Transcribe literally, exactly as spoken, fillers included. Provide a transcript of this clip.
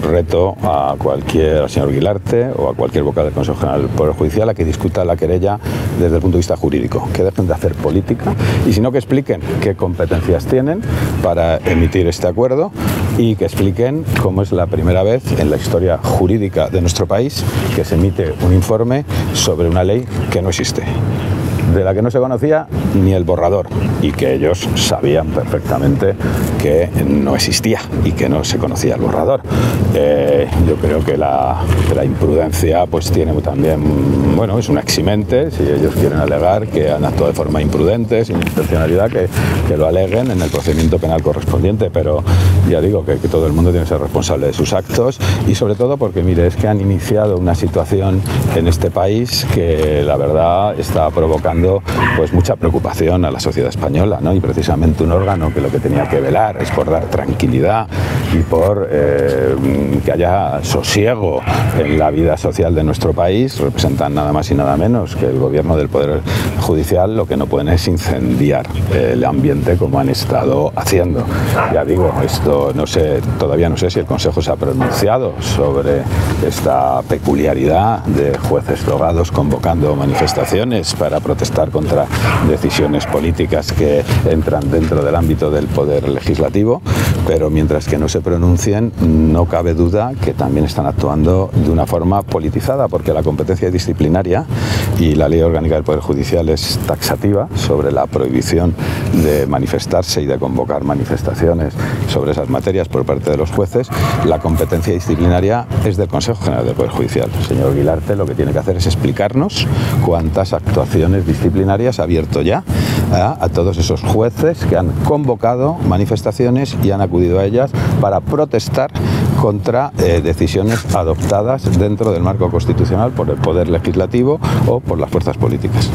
reto a cualquier, al señor Guilarte o a cualquier vocal del Consejo General del Poder Judicial a que discuta la querella desde el punto de vista jurídico, que dejen de hacer política y si no que expliquen qué competencias tienen para emitir este acuerdo y que expliquen cómo es la primera vez en la historia jurídica de nuestro país que se emite un informe sobre una ley que no existe, de la que no se conocía ni el borrador y que ellos sabían perfectamente que no existía y que no se conocía el borrador. Eh, yo creo que la, que la imprudencia pues tiene también, bueno, es un eximente, si ellos quieren alegar que han actuado de forma imprudente, sin intencionalidad, que, que lo aleguen en el procedimiento penal correspondiente, pero ya digo que, que todo el mundo tiene que ser responsable de sus actos y sobre todo porque, mire, es que han iniciado una situación en este país que la verdad está provocando pues mucha preocupación a la sociedad española, ¿no? Y precisamente un órgano que lo que tenía que velar es por dar tranquilidad y por eh, que haya sosiego en la vida social de nuestro país, representan nada más y nada menos que el gobierno del Poder Judicial. Lo que no pueden es incendiar el ambiente como han estado haciendo. Ya digo, esto no sé, todavía no sé si el Consejo se ha pronunciado sobre esta peculiaridad de jueces togados convocando manifestaciones para protestar contra decisiones políticas que entran dentro del ámbito del Poder Legislativo, pero mientras que no se pronuncien, no cabe duda que también están actuando de una forma politizada, porque la competencia disciplinaria y la Ley Orgánica del Poder Judicial es taxativa sobre la prohibición de manifestarse y de convocar manifestaciones sobre esas materias por parte de los jueces. La competencia disciplinaria es del Consejo General del Poder Judicial. El señor Guilarte lo que tiene que hacer es explicarnos cuántas actuaciones disciplinarias ha abierto ya a, a todos esos jueces que han convocado manifestaciones y han acudido a ellas para protestar contra eh, decisiones adoptadas dentro del marco constitucional por el Poder Legislativo o por las fuerzas políticas.